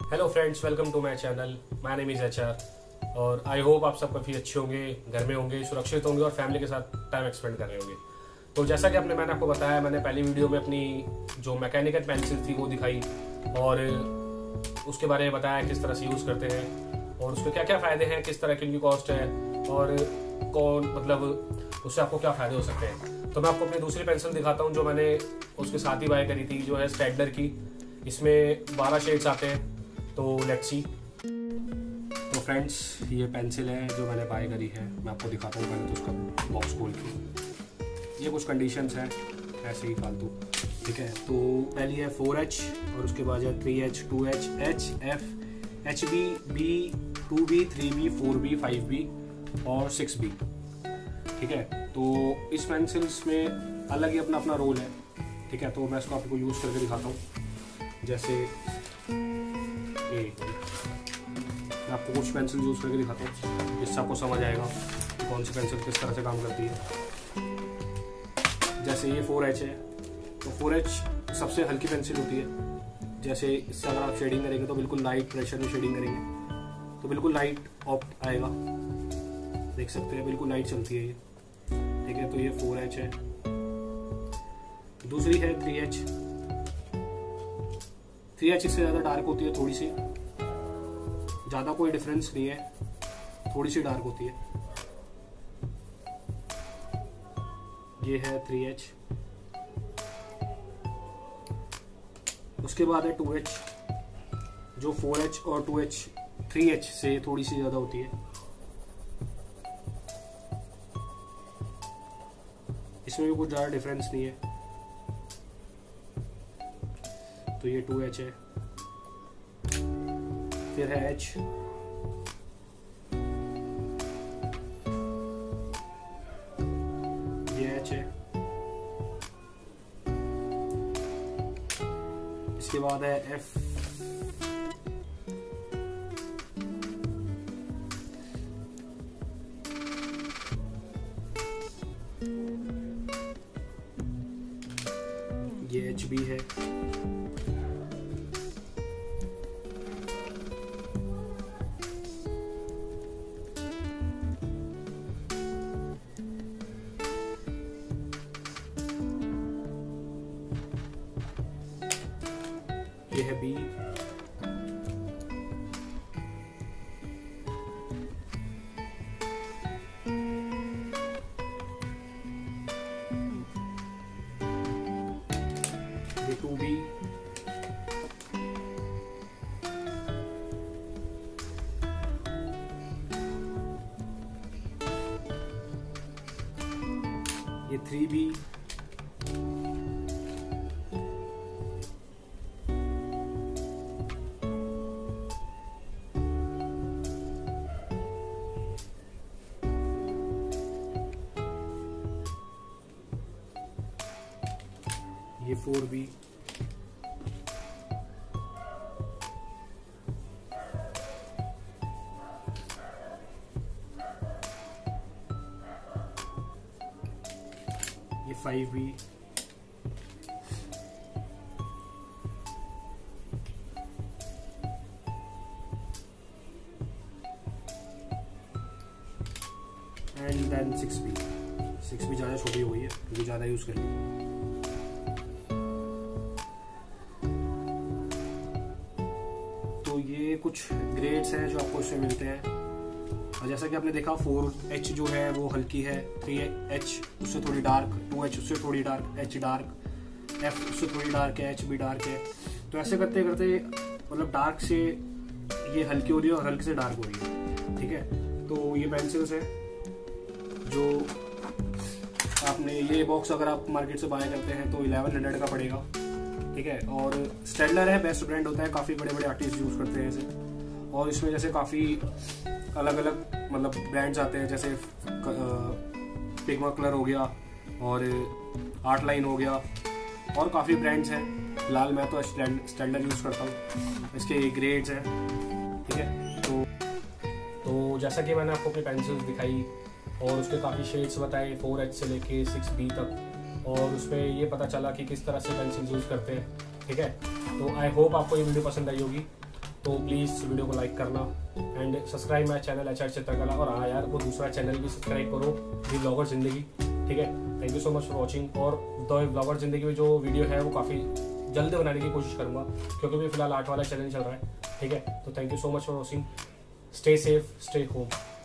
Hello friends, welcome to my channel. My name is HR और I hope आप सब काफ़ी अच्छे होंगे, घर में होंगे, सुरक्षित होंगे और फैमिली के साथ टाइम एक्सपेंड कर रहे होंगे। तो जैसा कि मैंने आपको बताया, मैंने पहली वीडियो में अपनी जो मैकेनिकल पेंसिल थी वो दिखाई और उसके बारे में बताया किस तरह से यूज़ करते हैं और उसके क्या क्या फ़ायदे हैं, किस तरह की उनकी कॉस्ट है और कौन उससे आपको क्या फ़ायदे हो सकते हैं। तो मैं आपको अपनी दूसरी पेंसिल दिखाता हूँ जो मैंने उसके साथ ही बाय करी थी, जो है स्टेडलर की। इसमें 12 शेड्स आते हैं। तो लेट्स सी। तो फ्रेंड्स, ये पेंसिल है जो मैंने बाय करी है। मैं आपको दिखाता हूँ पहले तो उसका बॉक्स खोल के। ये कुछ कंडीशंस हैं ऐसे ही फालतू, ठीक है। तो पहली है 4H और उसके बाद है 3H, 2H, H, F, HB, B, 2B, 3B, 4B, 5B और 6B, ठीक है। तो इस पेंसिल्स में अलग ही अपना अपना रोल है, ठीक है। तो मैं इसको आपको यूज़ करके दिखाता हूँ। जैसे मैं आपको कुछ पेंसिल यूज़ करके दिखाता हूँ जिससे आपको समझ आएगा कि कौन सी पेंसिल किस तरह से काम करती है। जैसे ये 4H है, तो 4H सबसे हल्की पेंसिल होती है। जैसे इससे अगर आप शेडिंग करेंगे तो बिल्कुल लाइट प्रेशर में शेडिंग करेंगे तो बिल्कुल लाइट ऑप्ट आएगा, देख सकते हैं, बिल्कुल लाइट चलती है ये, ठीक है। तो ये 4H है। दूसरी है 3H। 3H इससे ज़्यादा डार्क होती है, थोड़ी सी, ज़्यादा कोई डिफरेंस नहीं है, थोड़ी सी डार्क होती है। ये है 3H। उसके बाद है 2H जो 4H और 2H 3H से थोड़ी सी ज़्यादा होती है। इसमें भी कुछ ज़्यादा डिफरेंस नहीं है। तो ये 2H है। फिर है H, ये H है। इसके बाद है F, ये HB है। ये है B। ये 2B। ये 3B। ये 4B। ये 5B। And then 6B। 6B ज़्यादा छोटी हो गई है क्योंकि ज़्यादा यूज़ कर ली। तो ये कुछ ग्रेड्स हैं जो आपको इसमें मिलते हैं। और जैसा कि आपने देखा 4H जो है वो हल्की है, 3H उससे थोड़ी डार्क, 2H उससे थोड़ी डार्क, H डार्क, F उससे थोड़ी डार्क है, HB डार्क है। तो ऐसे करते करते मतलब डार्क से ये हल्की हो रही है और हल्के से डार्क हो रही है, ठीक है। तो ये पेंसिल्स है जो आपने, ये बॉक्स अगर आप मार्केट से बाय करते हैं तो 1100 का पड़ेगा, ठीक है। और स्टेडलर है, बेस्ट ब्रांड होता है, काफ़ी बड़े बड़े आर्टिस्ट यूज़ करते हैं इसे। और इसमें जैसे काफ़ी अलग अलग मतलब ब्रांड्स आते हैं, जैसे पिग्मा कलर हो गया और आर्ट लाइन हो गया और काफ़ी ब्रांड्स हैं। फिलहाल मैं तो स्टेडलर यूज़ करता हूँ। इसके ग्रेड्स हैं, ठीक है। तो जैसा कि मैंने आपको अपनी पेंसिल्स दिखाई और उसके काफ़ी शेड्स बताए 4H से लेके 6B तक, और उसमें ये पता चला कि किस तरह से पेंसिल यूज़ करते हैं, ठीक है। तो आई होप आपको ये वीडियो पसंद आई होगी। तो प्लीज़ वीडियो को लाइक करना and subscribe my channel HR चित्रकला। और हाँ यार, वो दूसरा चैनल भी सब्सक्राइब करो, दी ब्लॉगर जिंदगी। ठीक है, thank you so much for watching. और द ब्लॉगर जिंदगी में जो वीडियो है वो काफ़ी जल्द बनाने की कोशिश करूँगा, क्योंकि भी फिलहाल 8 वाला चैलेंज चल रहा है। ठीक है, तो thank you so much for watching. Stay safe, stay home.